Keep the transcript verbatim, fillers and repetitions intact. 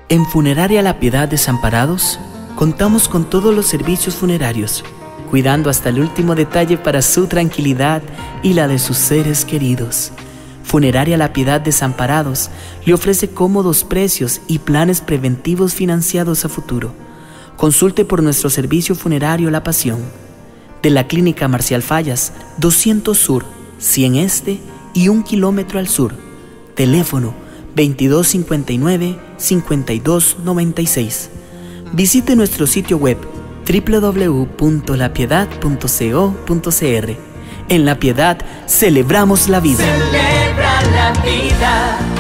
En Funeraria La Piedad Desamparados, contamos con todos los servicios funerarios, cuidando hasta el último detalle para su tranquilidad y la de sus seres queridos. Funeraria La Piedad Desamparados le ofrece cómodos precios y planes preventivos financiados a futuro. Consulte por nuestro servicio funerario La Pasión, de la Clínica Marcial Fallas, doscientos Sur, cien Este y un kilómetro al sur. Teléfono veintidós cincuenta y nueve, cincuenta y dos noventa y seis. Visite nuestro sitio web doble u doble u doble u punto la piedad punto co punto c r. En La Piedad celebramos la vida. Celebra la vida.